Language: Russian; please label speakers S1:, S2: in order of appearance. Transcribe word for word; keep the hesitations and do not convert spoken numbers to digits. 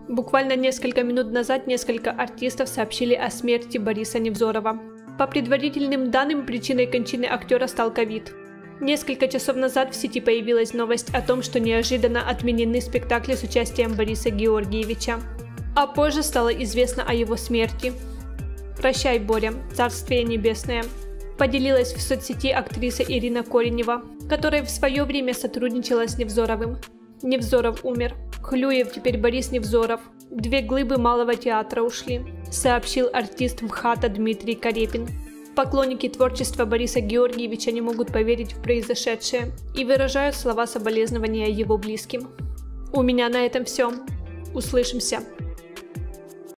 S1: Буквально несколько минут назад несколько артистов сообщили о смерти Бориса Невзорова. По предварительным данным, причиной кончины актера стал ковид. Несколько часов назад в сети появилась новость о том, что неожиданно отменены спектакли с участием Бориса Георгиевича. А позже стало известно о его смерти. «Прощай, Боря, царствие небесное», поделилась в соцсети актриса Ирина Коренева, которая в свое время сотрудничала с Невзоровым. Невзоров умер. Клюев теперь Борис Невзоров. Две глыбы малого театра ушли, сообщил артист МХАТа Дмитрий Карепин. Поклонники творчества Бориса Георгиевича не могут поверить в произошедшее и выражают слова соболезнования его близким. У меня на этом все. Услышимся.